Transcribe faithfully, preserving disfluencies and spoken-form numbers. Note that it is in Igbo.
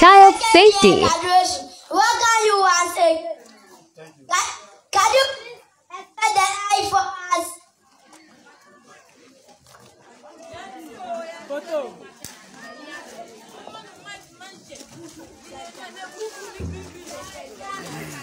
child safety. What can you want to say? Can, can you please expect the eye for us? Photo.